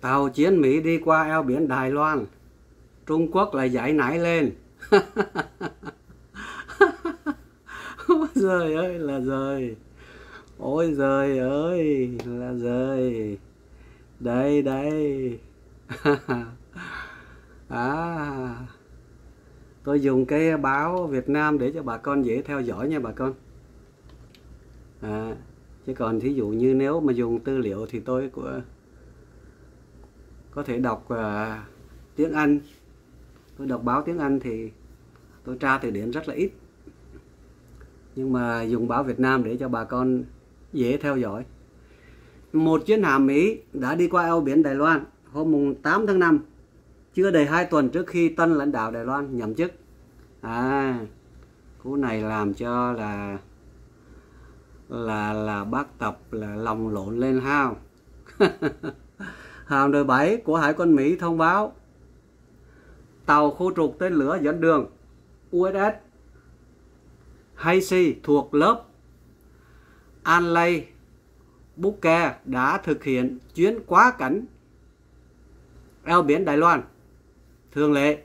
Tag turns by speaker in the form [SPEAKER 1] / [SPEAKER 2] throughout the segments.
[SPEAKER 1] Tàu chiến Mỹ đi qua eo biển Đài Loan, Trung Quốc lại giãy nảy lên. Ôi giời ơi là giời. Ôi giời ơi là giời. Đây đây. Tôi dùng cái báo Việt Nam để cho bà con dễ theo dõi nha bà con. Chứ còn thí dụ như nếu mà dùng tư liệu thì tôi có thể đọc tiếng Anh. Tôi đọc báo tiếng Anh thì tôi tra từ điển rất là ít. Nhưng mà dùng báo Việt Nam để cho bà con dễ theo dõi. Một chiến hạm Mỹ đã đi qua eo biển Đài Loan hôm 8 tháng 5, chưa đầy 2 tuần trước khi tân lãnh đạo Đài Loan nhậm chức. Cú này làm cho là bác Tập là lòng lộn lên ha. Hạm đội 7 của Hải quân Mỹ thông báo tàu khu trục tên lửa dẫn đường USS Hazy thuộc lớp Anley Buke đã thực hiện chuyến quá cảnh eo biển Đài Loan thường lệ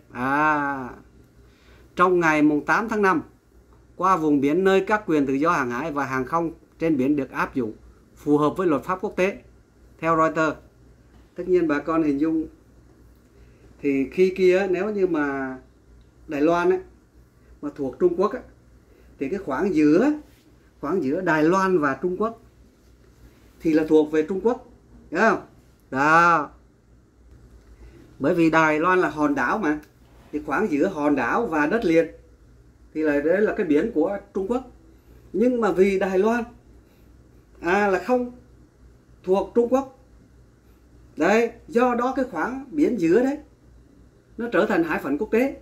[SPEAKER 1] trong ngày 8 tháng 5 qua vùng biển nơi các quyền tự do hàng hải và hàng không trên biển được áp dụng phù hợp với luật pháp quốc tế, theo Reuters. Tất nhiên bà con hình dung thì khi kia nếu như mà Đài Loan ấy, mà thuộc Trung Quốc ấy, thì cái khoảng giữa Đài Loan và Trung Quốc thì là thuộc về Trung Quốc, hiểu không? Đó. Bởi vì Đài Loan là hòn đảo mà, thì khoảng giữa hòn đảo và đất liền thì đấy là cái biển của Trung Quốc. Nhưng mà vì Đài Loan là không thuộc Trung Quốc, đấy, do đó cái khoảng biển giữa đấy nó trở thành hải phận quốc tế.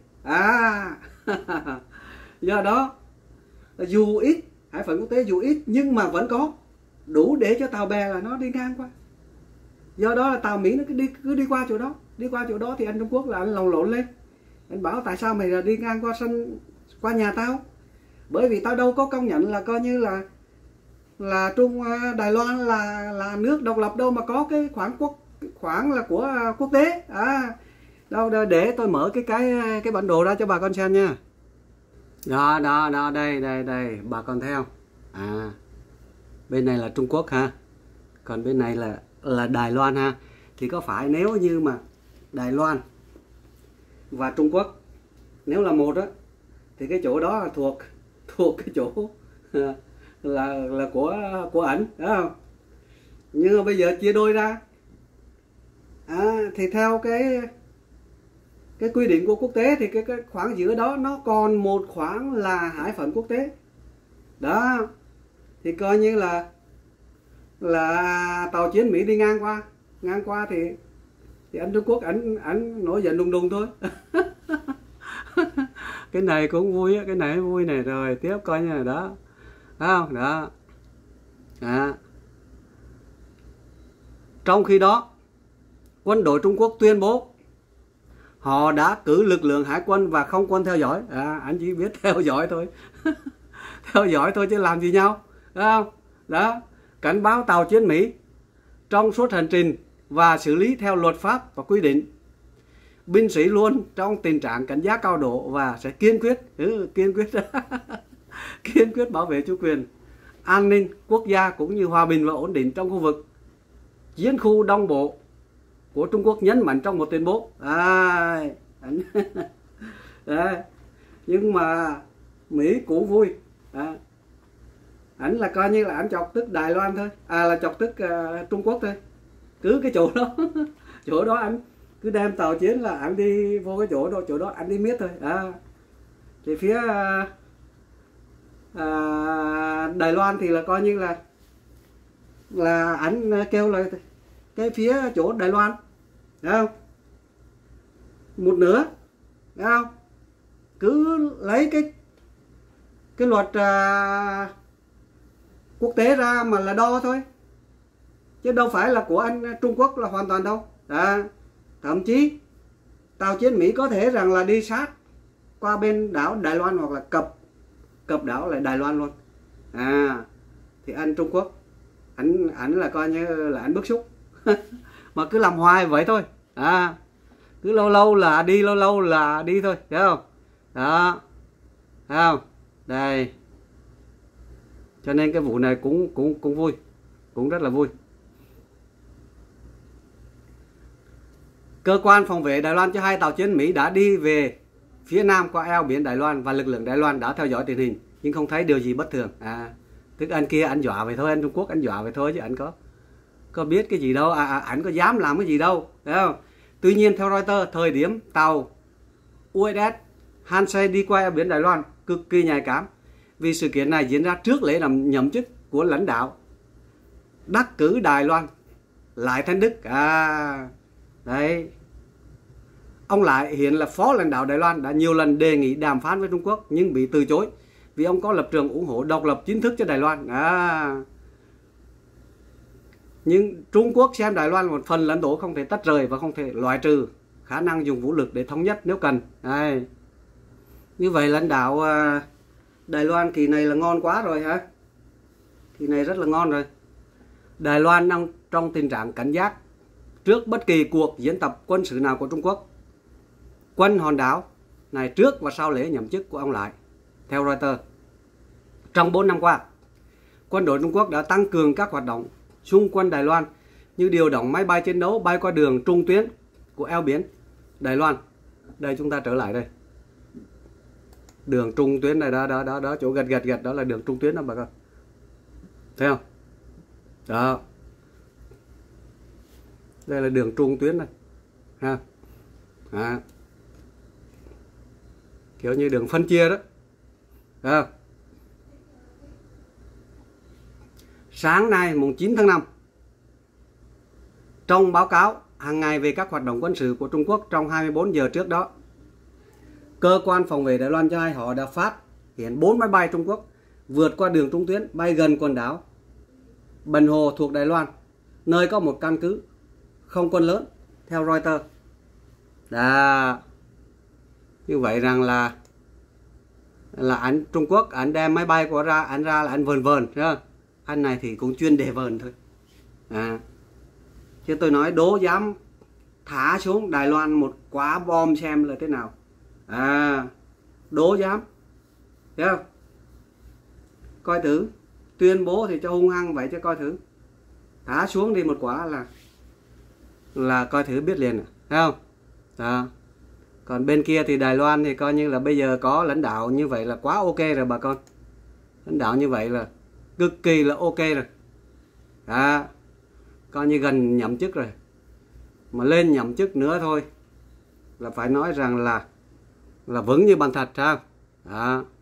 [SPEAKER 1] Do đó dù ít, hải phận quốc tế dù ít nhưng mà vẫn có đủ để cho tàu bè là nó đi ngang qua. Do đó là tàu Mỹ nó cứ đi qua chỗ đó thì anh Trung Quốc là anh lồng lộn lên. Anh bảo tại sao mày đi ngang qua nhà tao? Bởi vì tao đâu có công nhận là coi như là Đài Loan là nước độc lập đâu mà có cái khoảng là của quốc tế. Đâu để tôi mở cái bản đồ ra cho bà con xem nha. Đó đây bà con thấy không? Bên này là Trung Quốc ha. Còn bên này là Đài Loan ha. Thì có phải nếu như mà Đài Loan và Trung Quốc nếu là một á thì cái chỗ đó là thuộc cái chỗ là của ảnh, đúng không? Nhưng mà bây giờ chia đôi ra thì theo cái quy định của quốc tế thì cái khoảng giữa đó nó còn một khoảng là hải phận quốc tế. Đó. Thì coi như là tàu chiến Mỹ đi ngang qua thì anh Trung Quốc ảnh nổi giận đùng đùng thôi. Cái này cũng vui á, cái này vui này. Rồi tiếp coi như là đó. Thấy không? Đó. Trong khi đó, quân đội Trung Quốc tuyên bố họ đã cử lực lượng hải quân và không quân theo dõi. Anh chỉ biết theo dõi thôi. Theo dõi thôi chứ làm gì nhau. Thấy không? Đó. Cảnh báo tàu chiến Mỹ trong suốt hành trình và xử lý theo luật pháp và quy định. Binh sĩ luôn trong tình trạng cảnh giác cao độ và sẽ kiên quyết bảo vệ chủ quyền, an ninh quốc gia cũng như hòa bình và ổn định trong khu vực. Chiến khu Đông Bộ của Trung Quốc nhấn mạnh trong một tuyên bố. Nhưng mà Mỹ cũng vui. Ảnh là coi như là ảnh chọc tức Đài Loan thôi, là chọc tức Trung Quốc thôi. Cứ cái chỗ đó ảnh cứ đem tàu chiến là ảnh đi vô cái chỗ đó ảnh đi miết thôi. Thì phía Đài Loan thì là coi như là ảnh kêu là cái phía chỗ Đài Loan, thấy không? Một nửa, thấy không? Cứ lấy cái luật quốc tế ra mà là đo thôi, chứ đâu phải là của anh Trung Quốc là hoàn toàn đâu. Thậm chí tàu chiến Mỹ có thể rằng là đi sát qua bên đảo Đài Loan hoặc là cập đảo lại Đài Loan luôn. Thì anh Trung Quốc ảnh là coi như là ảnh bức xúc. mà cứ làm hoài vậy thôi. Cứ lâu lâu là đi, lâu lâu là đi thôi, thấy không? Đó, thấy không? Đây, cho nên cái vụ này cũng vui, cũng rất là vui. Cơ quan phòng vệ Đài Loan cho hay tàu chiến Mỹ đã đi về phía nam qua eo biển Đài Loan và lực lượng Đài Loan đã theo dõi tình hình nhưng không thấy điều gì bất thường. Tức anh kia anh dọa vậy thôi, anh Trung Quốc anh dọa vậy thôi chứ anh có biết cái gì đâu, anh có dám làm cái gì đâu, thấy không? Tuy nhiên theo Reuters, thời điểm tàu USS Hansei đi qua eo biển Đài Loan cực kỳ nhạy cảm vì sự kiện này diễn ra trước lễ làm nhậm chức của lãnh đạo đắc cử Đài Loan Lại Thanh Đức. Đấy, ông Lại hiện là phó lãnh đạo Đài Loan đã nhiều lần đề nghị đàm phán với Trung Quốc nhưng bị từ chối vì ông có lập trường ủng hộ độc lập chính thức cho Đài Loan. Nhưng Trung Quốc xem Đài Loan một phần lãnh thổ không thể tách rời và không thể loại trừ khả năng dùng vũ lực để thống nhất nếu cần. Như vậy lãnh đạo Đài Loan kỳ này là ngon quá rồi hả? Kỳ này rất là ngon rồi. Đài Loan đang trong tình trạng cảnh giác trước bất kỳ cuộc diễn tập quân sự nào của Trung Quốc. Quân hòn đảo này trước và sau lễ nhậm chức của ông Lại. Theo Reuters, trong 4 năm qua, quân đội Trung Quốc đã tăng cường các hoạt động xung quanh Đài Loan như điều động máy bay chiến đấu bay qua đường trung tuyến của eo biển Đài Loan. Đây chúng ta trở lại đây. Đường trung tuyến này đó chỗ gật đó là đường trung tuyến đó bà con. Thấy không? Đó. Đây là đường trung tuyến này. Kiểu như đường phân chia đó. Sáng nay mùng 9 tháng 5, trong báo cáo hàng ngày về các hoạt động quân sự của Trung Quốc trong 24 giờ trước đó, cơ quan phòng vệ Đài Loan cho hay họ đã phát hiện 4 máy bay Trung Quốc vượt qua đường trung tuyến bay gần quần đảo Bần Hồ thuộc Đài Loan, nơi có một căn cứ không quân lớn, theo Reuters. Như vậy rằng là anh Trung Quốc anh đem máy bay của anh ra là anh vờn, anh này thì cũng chuyên đề vờn thôi. Chứ tôi nói đố dám thả xuống Đài Loan một quả bom xem là thế nào. Đố dám, thấy không? Coi thử, tuyên bố thì cho hung hăng vậy chứ coi thử. Thả xuống đi một quả là coi thử biết liền, thấy không? Đó. Còn bên kia thì Đài Loan thì coi như là bây giờ có lãnh đạo như vậy là quá ok rồi bà con. Lãnh đạo như vậy là cực kỳ là ok rồi. Coi như gần nhậm chức rồi. Mà lên nhậm chức nữa thôi là phải nói rằng là vững như bàn thạch, sao? Đó.